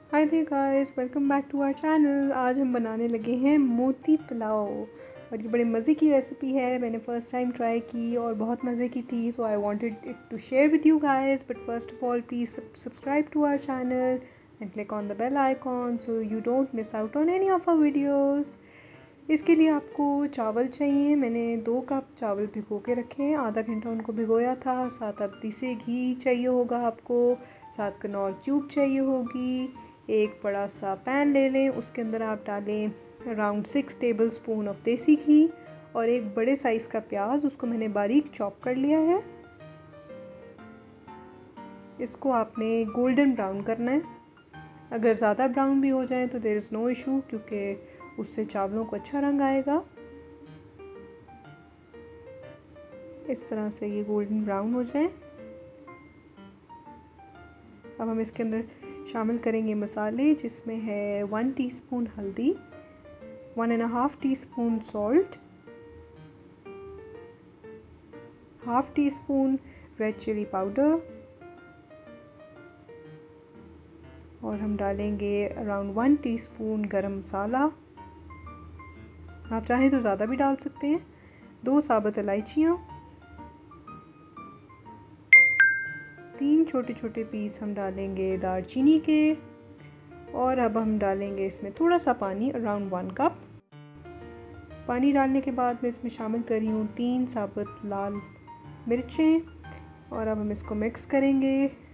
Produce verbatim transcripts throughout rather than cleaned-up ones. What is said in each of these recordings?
Hi there guys, welcome back to our channel. आज हम बनाने लगे हैं मोती पुलाव और ये बड़े मज़े की रेसिपी है। मैंने फ़र्स्ट टाइम ट्राई की और बहुत मज़े की थी, so I wanted it to share with you guys. But first of all please subscribe to our channel and click on the bell icon so you don't miss out on any of our videos. इसके लिए आपको चावल चाहिए। मैंने दो cup चावल भिगो के रखे हैं, आधा घंटा उनको भिगोया था। साथ अब देसी घी चाहिए होगा आपको, साथ कनौर क्यूब चाहिए होगी। एक बड़ा सा पैन ले लें, उसके अंदर आप डालें around six tablespoon of desi ghee और एक बड़े साइज़ का प्याज, उसको मैंने बारीक चॉप कर लिया है। इसको आपने गोल्डन ब्राउन करना है। अगर ज़्यादा ब्राउन भी हो जाए तो देयर इज़ नो इशू, क्योंकि उससे चावलों को अच्छा रंग आएगा। इस तरह से ये गोल्डन ब्राउन हो जाए। अब हम इसके अंदर शामिल करेंगे मसाले, जिसमें है वन टीस्पून हल्दी, one and half teaspoon salt, half teaspoon red chili powder और हम डालेंगे अराउंड वन टीस्पून गरम मसाला। आप चाहें तो ज़्यादा भी डाल सकते हैं। दो साबुत इलायचियाँ, तीन छोटे छोटे पीस हम डालेंगे दालचीनी के और अब हम डालेंगे इसमें थोड़ा सा पानी, अराउंड वन कप। पानी डालने के बाद मैं इसमें शामिल कर रही हूँ तीन साबुत लाल मिर्चें और अब हम इसको मिक्स करेंगे।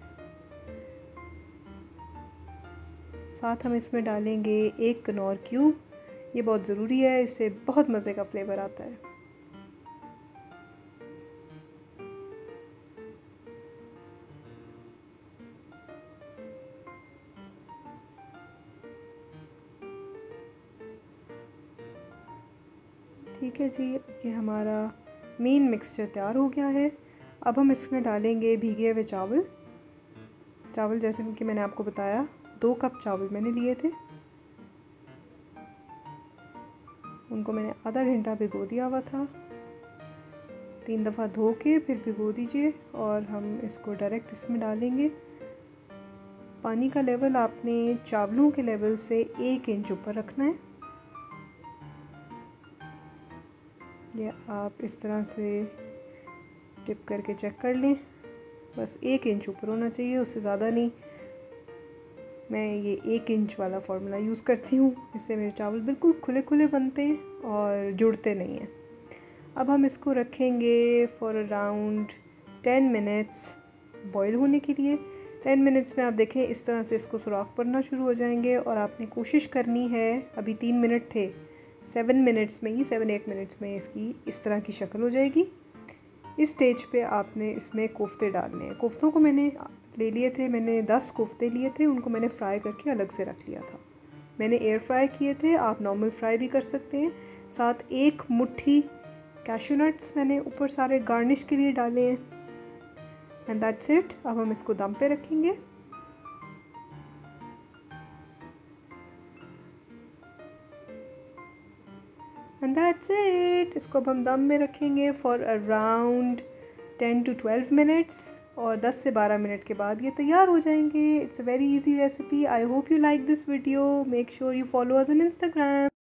साथ हम इसमें डालेंगे एक कनौर क्यूब। ये बहुत ज़रूरी है, इससे बहुत मज़े का फ्लेवर आता है। ठीक है जी, ये हमारा मेन मिक्सचर तैयार हो गया है। अब हम इसमें डालेंगे भीगे हुए चावल। चावल जैसे कि मैंने आपको बताया, दो कप चावल मैंने लिए थे, उनको मैंने आधा घंटा भिगो दिया हुआ था। तीन दफ़ा धो के फिर भिगो दीजिए और हम इसको डायरेक्ट इसमें डालेंगे। पानी का लेवल आपने चावलों के लेवल से एक इंच ऊपर रखना है। ये आप इस तरह से टिप करके चेक कर लें, बस एक इंच ऊपर होना चाहिए, उससे ज़्यादा नहीं। मैं ये एक इंच वाला फार्मूला यूज़ करती हूँ, इससे मेरे चावल बिल्कुल खुले खुले बनते हैं और जुड़ते नहीं हैं। अब हम इसको रखेंगे for around ten minutes boil होने के लिए। टेन मिनट्स में आप देखें इस तरह से इसको सुराख पड़ना शुरू हो जाएंगे और आपने कोशिश करनी है, अभी तीन मिनट थे, सेवन मिनट्स में ही सेवन एट मिनट्स में इसकी इस तरह की शक्ल हो जाएगी। इस स्टेज पे आपने इसमें कोफ्ते डालने हैं। कोफ्तों को मैंने ले लिए थे, मैंने दस कोफ्ते लिए थे, उनको मैंने फ्राई करके अलग से रख लिया था। मैंने एयर फ्राई किए थे, आप नॉर्मल फ्राई भी कर सकते हैं। साथ एक मुट्ठी कैशू नट्स मैंने ऊपर सारे गार्निश के लिए डाले हैं एंड दैट्स इट। अब हम इसको दम पे रखेंगे। And that's it. इसको अब हम दम में रखेंगे for around ten to twelve minutes और दस से बारह मिनट के बाद ये तैयार हो जाएंगे। It's a very easy recipe. I hope you like this video. Make sure you follow us on Instagram.